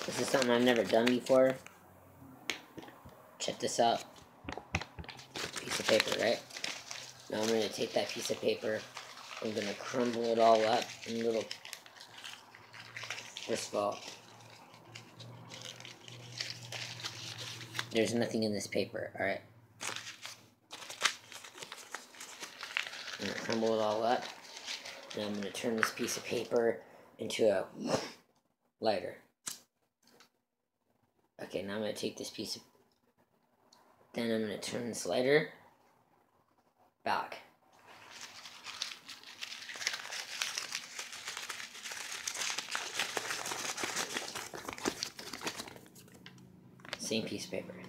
This is something I've never done before. Check this out. Piece of paper, right? Now I'm going to take that piece of paper. I'm going to crumble it all up in little... First of all, there's nothing in this paper, alright? I'm going to crumble it all up. Now I'm going to turn this piece of paper into a lighter. Okay, now I'm going to take this piece of... Then I'm going to turn this lighter back. Same piece of paper.